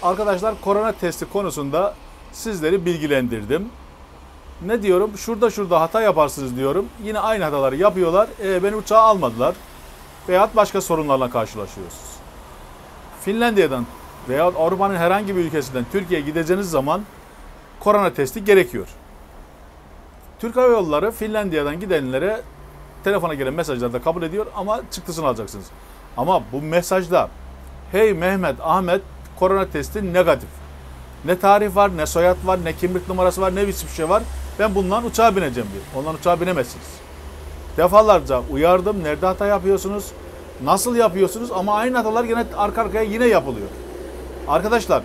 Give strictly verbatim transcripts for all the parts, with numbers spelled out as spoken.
Arkadaşlar korona testi konusunda sizleri bilgilendirdim. Ne diyorum? Şurada şurada hata yaparsınız diyorum. Yine aynı hataları yapıyorlar. E, beni uçağa almadılar. Veyahut başka sorunlarla karşılaşıyorsunuz. Finlandiya'dan veya Avrupa'nın herhangi bir ülkesinden Türkiye'ye gideceğiniz zaman korona testi gerekiyor. Türk Hava Yolları Finlandiya'dan gidenlere telefona gelen mesajlarda kabul ediyor ama çıktısını alacaksınız. Ama bu mesajda hey Mehmet, Ahmet korona testi negatif. Ne tarih var, ne soyad var, ne kimlik numarası var, ne hiçbir şey var. Ben bundan uçağa bineceğim diyor. Ondan uçağa binemezsiniz. Defalarca uyardım. Nerede hata yapıyorsunuz? Nasıl yapıyorsunuz? Ama aynı hatalar yine arka arkaya yine yapılıyor. Arkadaşlar,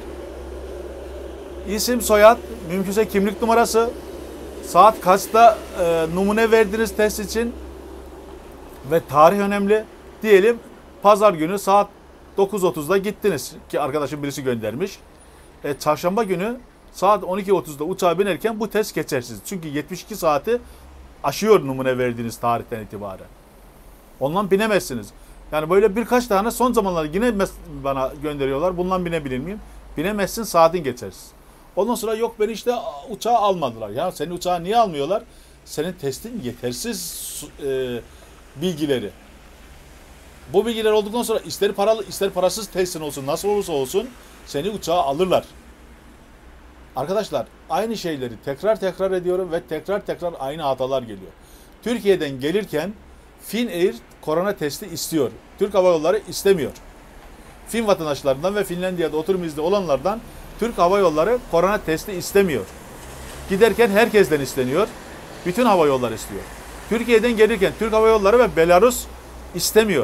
isim, soyad, mümkünse kimlik numarası, saat kaçta e, numune verdiniz test için ve tarih önemli. Diyelim pazar günü saat dokuz otuzda gittiniz ki arkadaşım birisi göndermiş. E, çarşamba günü saat on iki otuzda uçağa binerken bu test geçersiz. Çünkü yetmiş iki saati aşıyor numune verdiğiniz tarihten itibaren. Ondan binemezsiniz. Yani böyle birkaç tane son zamanlarda yine bana gönderiyorlar. Bundan binebilir miyim? Binemezsin, saatin geçersiz. Ondan sonra yok beni işte uçağa almadılar. Ya seni uçağa niye almıyorlar? Senin testin yetersiz e, bilgileri. Bu bilgiler olduktan sonra ister paralı ister parasız testin olsun, nasıl olursa olsun seni uçağa alırlar. Arkadaşlar aynı şeyleri tekrar tekrar ediyorum ve tekrar tekrar aynı hatalar geliyor. Türkiye'den gelirken Finnair korona testi istiyor. Türk Hava Yolları istemiyor. Fin vatandaşlarından ve Finlandiya'da oturum izni olanlardan Türk Hava Yolları korona testi istemiyor. Giderken herkesten isteniyor. Bütün hava yolları istiyor. Türkiye'den gelirken Türk Hava Yolları ve Belarus istemiyor.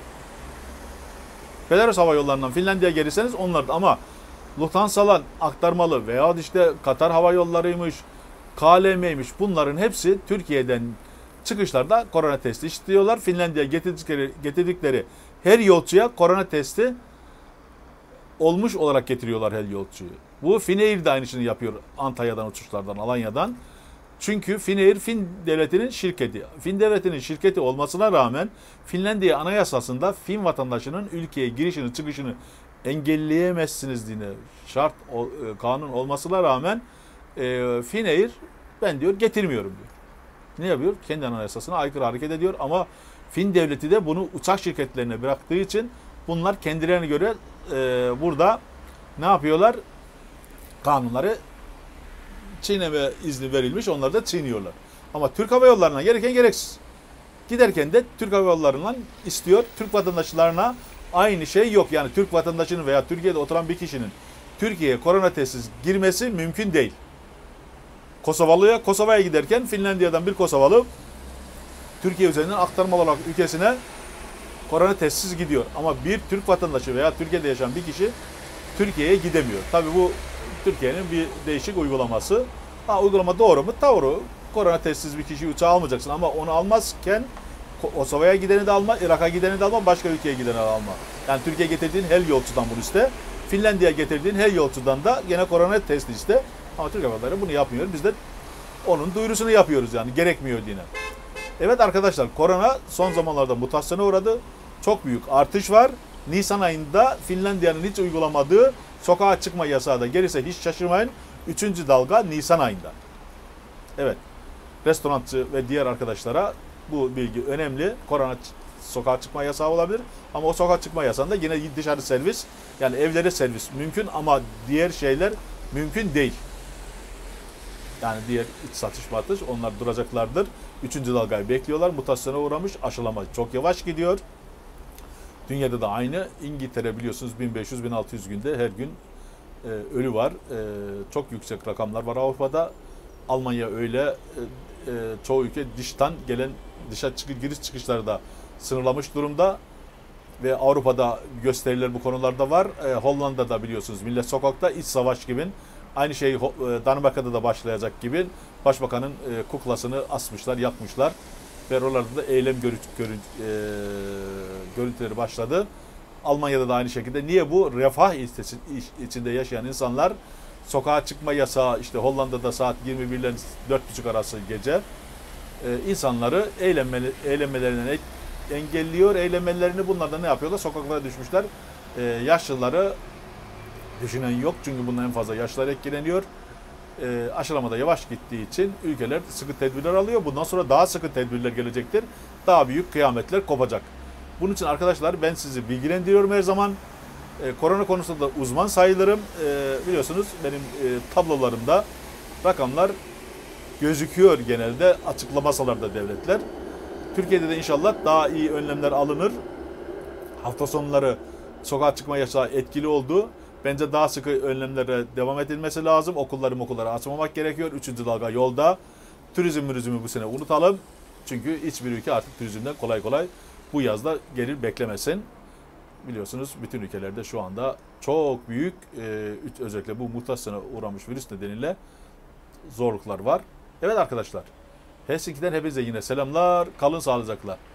Belarus Hava Yolları'ndan Finlandiya'ya gelirseniz onlar da ama Lufthansa'lar aktarmalı veya işte Katar Hava Yolları'ymış, K L M'ymiş bunların hepsi Türkiye'den çıkışlarda korona testi istiyorlar. Finlandiya'ya getirdikleri, getirdikleri her yolcuya korona testi olmuş olarak getiriyorlar her yolcuyu. Bu Finnair de aynısını yapıyor Antalya'dan uçuşlardan, Alanya'dan. Çünkü Finnair Fin devletinin şirketi. Fin devletinin şirketi olmasına rağmen Finlandiya Anayasası'nda Fin vatandaşının ülkeye girişini çıkışını engelleyemezsiniz diye şart kanun olmasına rağmen e, Finnair ben diyor getirmiyorum diyor. Ne yapıyor? Kendi anayasasına aykırı hareket ediyor ama Fin devleti de bunu uçak şirketlerine bıraktığı için bunlar kendilerine göre e, burada ne yapıyorlar? Kanunları çiğneme izni verilmiş, onları da çiğniyorlar. Ama Türk Hava Yolları'na gereken gereksiz. Giderken de Türk Hava Yolları'ndan istiyor. Türk vatandaşlarına aynı şey yok. Yani Türk vatandaşının veya Türkiye'de oturan bir kişinin Türkiye'ye korona testsiz girmesi mümkün değil. Kosovalı'ya, Kosova'ya giderken Finlandiya'dan bir Kosovalı Türkiye üzerinden aktarmalı olarak ülkesine korona testsiz gidiyor. Ama bir Türk vatandaşı veya Türkiye'de yaşayan bir kişi Türkiye'ye gidemiyor. Tabii bu Türkiye'nin bir değişik uygulaması. Ha, uygulama doğru mu? Doğru. Korona testsiz bir kişiyi uçağa almayacaksın ama onu almazken Kosova'ya gideni de alma, Irak'a gideni de alma, başka ülkeye gideni de alma. Yani Türkiye'ye getirdiğin her yolcudan bunu iste. Finlandiya'ya getirdiğin her yolcudan da gene korona testi iste. Ama Türk Hava Yolları bunu yapmıyor. Biz de onun duyurusunu yapıyoruz yani gerekmiyor diye. Evet arkadaşlar, korona son zamanlarda mutasyona uğradı. Çok büyük artış var. Nisan ayında Finlandiya'nın hiç uygulamadığı sokağa çıkma yasağı da gelirse hiç şaşırmayın. Üçüncü dalga Nisan ayında. Evet. Restorançı ve diğer arkadaşlara bu bilgi önemli. Korona sokağa çıkma yasağı olabilir. Ama o sokağa çıkma yasağında yine dışarı servis, yani evlere servis mümkün ama diğer şeyler mümkün değil. Yani diğer iç satış batış onlar duracaklardır. Üçüncü dalgayı bekliyorlar. Mutasyona uğramış. Aşılama çok yavaş gidiyor. Dünyada da aynı. İngiltere biliyorsunuz bin beş yüz bin altı yüz günde her gün e, ölü var. E, çok yüksek rakamlar var Avrupa'da. Almanya öyle. E, e, çoğu ülke dıştan gelen dışa çıkı, giriş çıkışları da sınırlamış durumda. Ve Avrupa'da gösteriler bu konularda var. E, Hollanda'da biliyorsunuz millet sokakta iç savaş gibi. Aynı şey Danimarka'da da başlayacak gibi başbakanın e, kuklasını asmışlar, yakmışlar. Ve oralarda da eylem görü, görü, e, görüntüleri başladı. Almanya'da da aynı şekilde. Niye bu? Refah içinde yaşayan insanlar sokağa çıkma yasağı, işte Hollanda'da saat yirmi bir ile dört buçuk arası gece e, insanları eğlenmeli, eğlenmelerinden engelliyor. Eğlenmelerini bunlar da ne yapıyorlar? Sokaklara düşmüşler. E, yaşlıları düşünen yok. Çünkü bundan en fazla yaşlar etkileniyor. E, aşılamada yavaş gittiği için ülkeler sıkı tedbirler alıyor. Bundan sonra daha sıkı tedbirler gelecektir. Daha büyük kıyametler kopacak. Bunun için arkadaşlar ben sizi bilgilendiriyorum her zaman. E, korona konusunda da uzman sayılırım. E, biliyorsunuz benim e, tablolarımda rakamlar gözüküyor genelde açıklamasalar da devletler. Türkiye'de de inşallah daha iyi önlemler alınır. Hafta sonları sokağa çıkma yasağı etkili oldu. Bence daha sıkı önlemlere devam edilmesi lazım. Okulları okulları açmamak gerekiyor. Üçüncü dalga yolda. Turizm turizmi bu sene unutalım. Çünkü hiçbir ülke artık turizmden kolay kolay bu yazda gelir beklemesin. Biliyorsunuz bütün ülkelerde şu anda çok büyük e, özellikle bu mutasyona uğramış virüs nedeniyle zorluklar var. Evet arkadaşlar, Helsinki'den hepinize yine selamlar. Kalın sağlıcakla.